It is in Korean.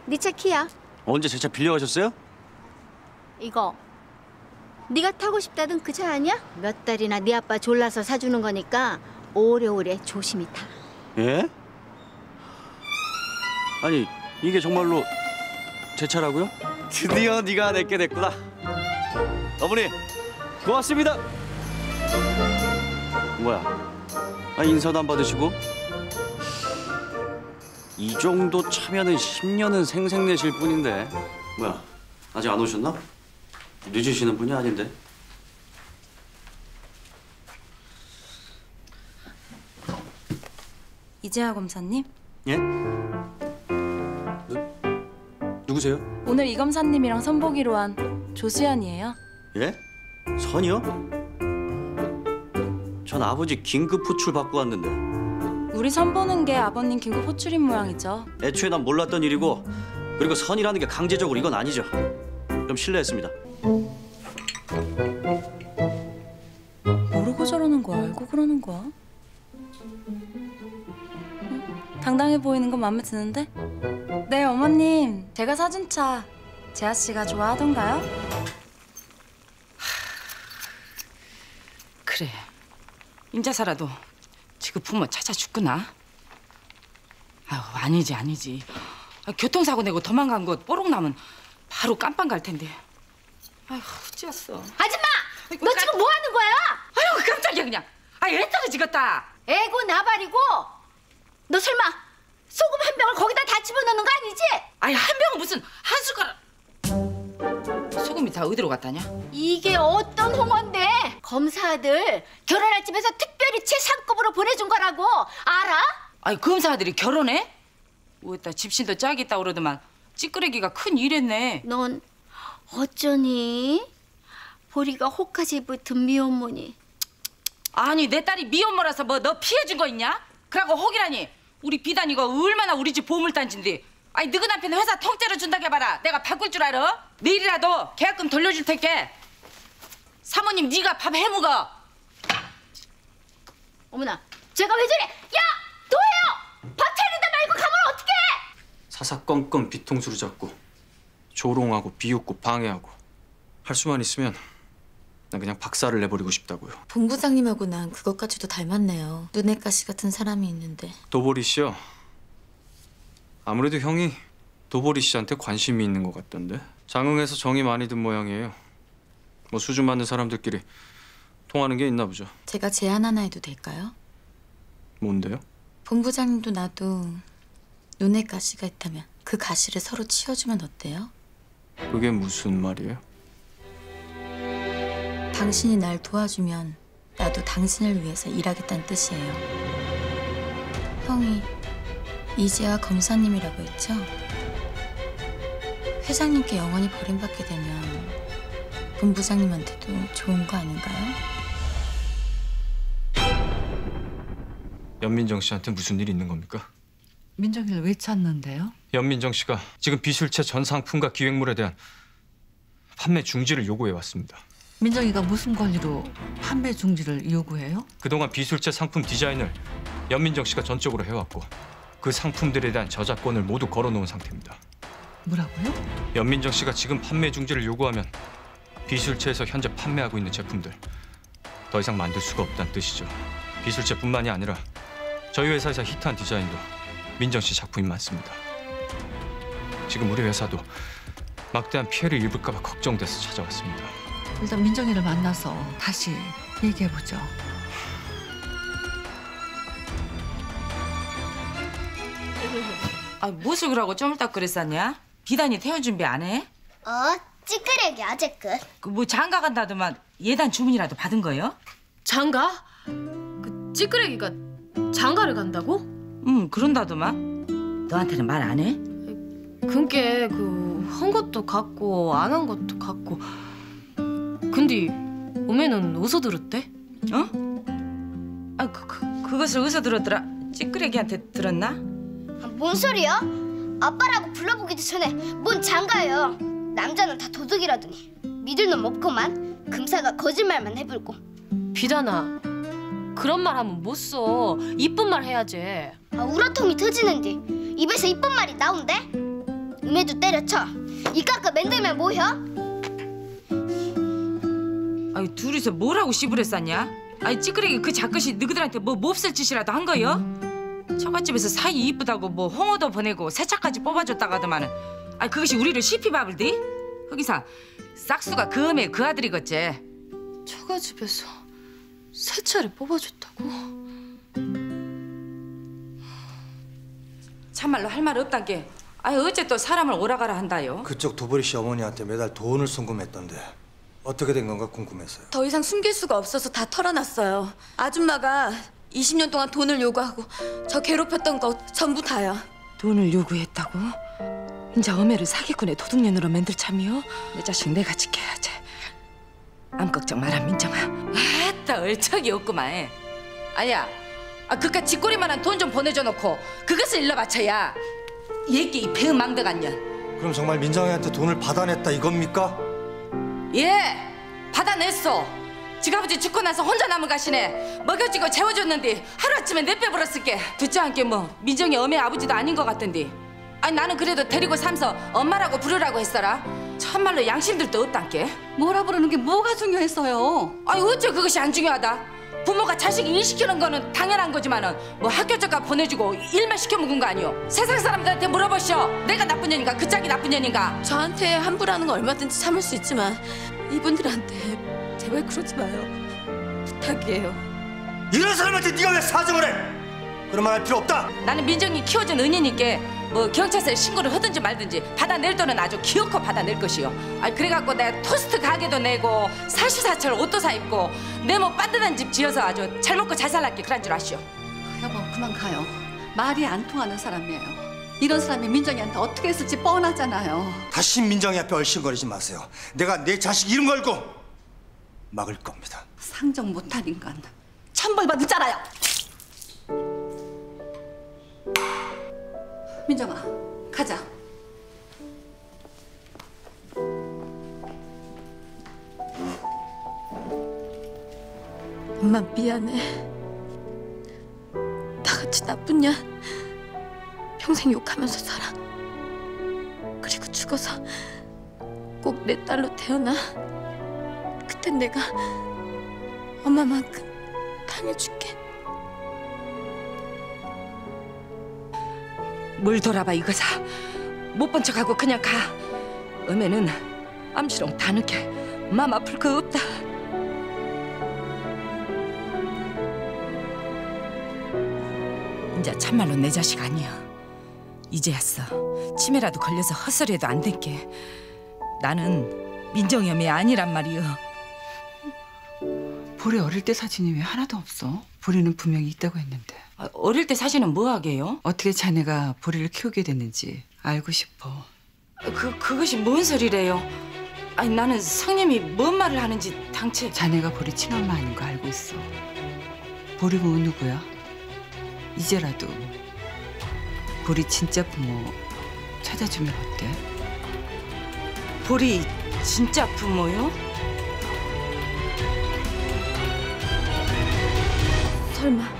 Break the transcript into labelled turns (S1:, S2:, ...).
S1: 네 차 키야.
S2: 언제 제 차 빌려가셨어요?
S1: 이거 네가 타고 싶다던 그 차 아니야? 몇 달이나 네 아빠 졸라서 사주는 거니까 오래오래 조심히 타.
S2: 예? 아니 이게 정말로 제 차라고요? 드디어 네가 내게 됐구나. 어머니 고맙습니다. 뭐야? 인사도 안 받으시고? 이 정도 차면은 10년은 생색내실 뿐인데. 뭐야? 아직 안 오셨나? 늦으시는 분이 아닌데.
S3: 이재하 검사님?
S2: 예? 누구세요?
S3: 오늘 이 검사님이랑 선보기로 한 조수연이에요.
S2: 예? 선이요? 전 아버지 긴급 호출 받고 왔는데.
S3: 우리 선 보는 게 아버님 긴급 호출인 모양이죠.
S2: 애초에 난 몰랐던 일이고, 그리고 선이라는 게 강제적으로 이건 아니죠. 좀 실례했습니다.
S3: 모르고 저러는 거야? 알고 그러는 거야? 당당해 보이는 건 마음에 드는데? 네, 어머님. 제가 사준 차 재하 씨가 좋아하던가요?
S4: 그래. 인자사라도 지금 부모 찾아주구나. 아유, 아니지. 교통사고 내고 도망간 거 뽀록 나면 바로 깜빵 갈 텐데. 아휴, 어찌였어.
S1: 아줌마! 너 지금 뭐 하는 거야?
S4: 아유, 깜짝이야 그냥. 애 떨어지겠다.
S1: 애고 나발이고. 너 설마 소금 한 병을 거기다 다 집어넣는 거 아니지?
S4: 아니, 한 병은 무슨 한 숟가락. 소금이 다 어디로 갔다냐?
S1: 이게 어떤 홍어인데? 검사들 결혼할 집에서 특별히 최상급으로 보내준 거라고 알아?
S4: 아니, 검사들이 결혼해? 뭐했다 집신도 짝이 있다 그러더만 찌끄레기가 큰 일했네.
S1: 넌 어쩌니? 보리가 혹까지 붙은 미혼모니.
S4: 아니, 내 딸이 미혼모라서 뭐 너 피해준 거 있냐? 그러고 혹이라니. 우리 비단이가 얼마나 우리 집 보물단지인데. 아니, 너희 남편 회사 통째로 준다고 해봐라. 내가 바꿀 줄 알아? 내일이라도 계약금 돌려줄 테게. 사모님 네가 밥 해먹어.
S1: 어머나, 제가 왜 저래? 야! 도해요! 밥 차리다 말고 가면 어떡해!
S5: 사사건건 뒤통수를 잡고 조롱하고 비웃고 방해하고 할 수만 있으면 난 그냥 박살을 내버리고 싶다고요.
S6: 본부장님하고 난 그것까지도 닮았네요. 눈엣가시 같은 사람이 있는데.
S5: 도보리 씨요. 아무래도 형이 도보리 씨한테 관심이 있는 것 같던데. 장흥에서 정이 많이 든 모양이에요. 뭐 수준 맞는 사람들끼리 통하는 게 있나 보죠.
S6: 제가 제안 하나 해도 될까요?
S5: 뭔데요?
S6: 본부장님도 나도 눈엣가시가 있다면 그 가시를 서로 치워주면 어때요?
S5: 그게 무슨 말이에요?
S6: 당신이 날 도와주면 나도 당신을 위해서 일하겠다는 뜻이에요. 형이 이재하 검사님이라고 했죠? 회장님께 영원히 버림받게 되면 본부장님한테도 좋은 거 아닌가요?
S5: 연민정 씨한테 무슨 일이 있는 겁니까?
S7: 민정이를 왜 찾는데요?
S5: 연민정 씨가 지금 비술체 전 상품과 기획물에 대한 판매 중지를 요구해 왔습니다.
S7: 민정이가 무슨 권리로 판매 중지를 요구해요?
S5: 그동안 비술체 상품 디자인을 연민정 씨가 전적으로 해왔고 그 상품들에 대한 저작권을 모두 걸어놓은 상태입니다.
S7: 뭐라고요?
S5: 연민정 씨가 지금 판매 중지를 요구하면 비술체에서 현재 판매하고 있는 제품들 더 이상 만들 수가 없다는 뜻이죠. 비술체뿐만이 아니라 저희 회사에서 히트한 디자인도 민정 씨 작품이 많습니다. 지금 우리 회사도 막대한 피해를 입을까 봐 걱정돼서 찾아왔습니다.
S7: 일단 민정이를 만나서 다시 얘기해보죠.
S4: 아, 무엇을 그러고 좀 이따 그랬었냐? 비단이 태운 준비 안 해?
S8: 찌끄레기 아재 끝.
S4: 그 뭐 장가 간다더만 예단 주문이라도 받은 거요?
S9: 장가? 그 찌끄레기가 장가를 간다고?
S4: 응, 그런다더만. 너한테는 말 안 해?
S9: 그게 한 것도 같고 안 한 것도 같고. 근데 오메는 어디서 들었대?
S4: 어? 아, 그것을 어디서 들었더라? 찌끄레기한테 들었나?
S8: 뭔 소리야? 아빠라고 불러보기도 전에 뭔 장가요? 남자는 다 도둑이라더니 믿을 놈 없구만. 금사가 거짓말만 해불고.
S9: 비단아, 그런 말 하면 못 써. 이쁜 말 해야지.
S8: 우라통이 터지는데 입에서 이쁜 말이 나온대? 음에도 때려쳐. 이 깎아 만들면 뭐여?
S4: 아이 둘이서 뭐라고 씨부려 쌌냐? 아이 찌끄레기 그 작것이 너희들한테 뭐 몹쓸 짓이라도 한 거여? 처갓집에서 사이 이쁘다고 뭐 홍어도 보내고 세차까지 뽑아줬다고 하더만은 아이 그것이 우리를 시피밥을 디? 거기서 싹수가 그 엄에 그 아들이겠지.
S9: 처가집에서 세 차례 뽑아줬다고?
S4: 참말로 할 말 없단 게 아이 어째 또 사람을 오라가라 한다요?
S10: 그쪽 도보리 씨 어머니한테 매달 돈을 송금했던데 어떻게 된 건가 궁금했어요.
S6: 더 이상 숨길 수가 없어서 다 털어놨어요. 아줌마가 20년 동안 돈을 요구하고 저 괴롭혔던 거 전부 다요.
S4: 돈을 요구했다고? 인자 어매를 사기꾼의 도둑년으로 만들 참이요? 내 자식 내가 지켜야지. 암 걱정 마라 민정아. 아따 얼척이 없구만. 아니야. 그깟 쥐꼬리만한 돈 좀 보내줘 놓고 그것을 일러 바쳐야 얘께 이 배은 망대간년.
S10: 그럼 정말 민정이한테 돈을 받아냈다 이겁니까?
S4: 예, 받아냈어. 지가버지 죽고 나서 혼자 남은 가시네 먹여주고 재워줬는데 하루아침에 내빼버렸을게. 듣지 않게 뭐 민정이 어미 아버지도 아닌 것 같던데. 아니 나는 그래도 데리고 삼서 엄마라고 부르라고 했어라. 참말로 양심들도 없단께.
S7: 뭐라 부르는 게 뭐가 중요했어요?
S4: 아니 어째 그것이 안 중요하다. 부모가 자식 일 시키는 거는 당연한 거지만은 뭐 학교 잠깐 보내주고 일만 시켜 먹은 거 아니오? 세상 사람들한테 물어보시오. 내가 나쁜 년인가 그 짝이 나쁜 년인가?
S6: 저한테 함부로 하는 거 얼마든지 참을 수 있지만 이분들한테 제발 그러지 마요. 부탁이에요.
S10: 이런 사람한테 네가 왜 사정을 해? 그런 말 할 필요 없다.
S4: 나는 민정이 키워준 은인이께 뭐 경찰서에 신고를 하든지 말든지 받아낼 돈은 아주 기어코 받아낼 것이요. 그래갖고 내가 토스트 가게도 내고 사시사철 옷도 사 입고 내 뭐 반듯한 집 지어서 아주 잘 먹고 잘 살랄게 그런 줄 아시오.
S7: 여보 그만 가요. 말이 안 통하는 사람이에요. 이런 사람이 민정이한테 어떻게 했을지 뻔하잖아요.
S10: 다시 민정이 앞에 얼씬거리지 마세요. 내가 내 자식 이름 걸고 막을 겁니다.
S7: 상정 못한 인간 천벌 받을 잖아요. 민정아 가자.
S6: 엄마 미안해. 나같이 나쁜 년 평생 욕하면서 살아. 그리고 죽어서 꼭 내 딸로 태어나. 그땐 내가 엄마만큼 당해줄게.
S4: 뭘 돌아봐 이거사. 못 본 척하고 그냥 가. 어메는 암시롱 다 늦게 맘 아플 거 없다. 이제 참말로 내 자식 아니야. 이제였어. 치매라도 걸려서 헛소리해도 안 될게. 나는 민정이 어미 아니란 말이여.
S7: 보리 어릴 때 사진이 왜 하나도 없어? 보리는 분명히 있다고 했는데.
S4: 어릴 때 사진은 뭐 하게요?
S7: 어떻게 자네가 보리를 키우게 됐는지 알고 싶어.
S4: 그것이 뭔 소리래요? 아니 나는 성님이 뭔 말을 하는지 당최.
S7: 자네가 보리 친엄마 아닌 거 알고 있어. 보리 부모 누구야? 이제라도 보리 진짜 부모 찾아주면 어때?
S4: 보리 진짜 부모요?
S6: 설마